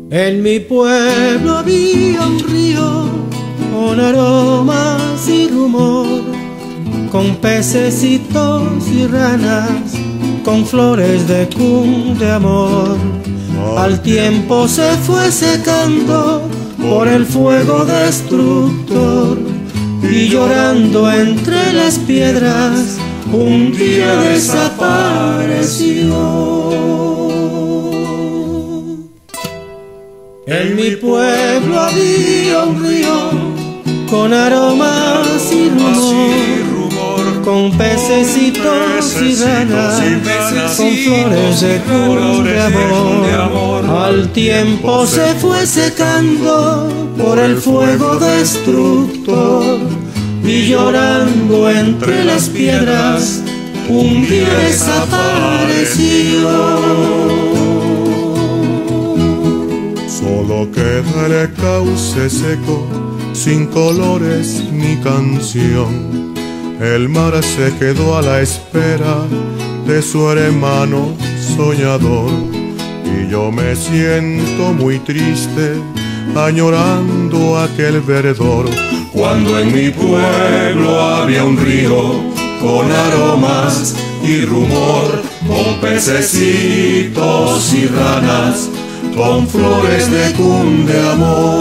En mi pueblo había un río con aromas y rumor, con pececitos y ranas, con flores de amor. Al tiempo se fue secando por el fuego destructor, y llorando entre las piedras un día desapareció. En mi pueblo había un río con aromas y rumor, con pececitos y ranas, con flores de amor. Al tiempo se fue secando por el fuego destructor, y llorando entre las piedras un día desapareció. Solo queda el cauce seco, sin colores ni canción. El mar se quedó a la espera de su hermano soñador, y yo me siento muy triste añorando aquel verdor. Cuando en mi pueblo había un río con aromas y rumor, con pececitos y ranas, con flores de amor.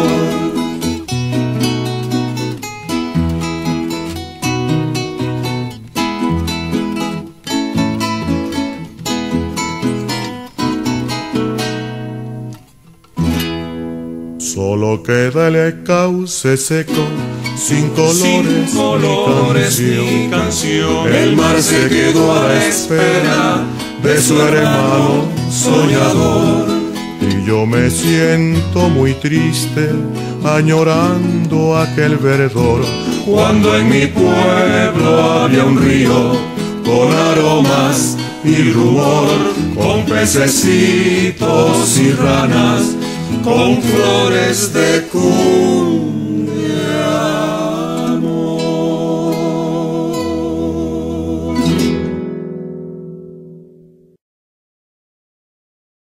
Solo queda el cauce seco, sin colores ni canción. El mar se quedó a la espera de su hermano soñador, y yo me siento muy triste añorando aquel verdor. Cuando en mi pueblo había un río con aromas y rumor, con pececitos y ranas, con flores de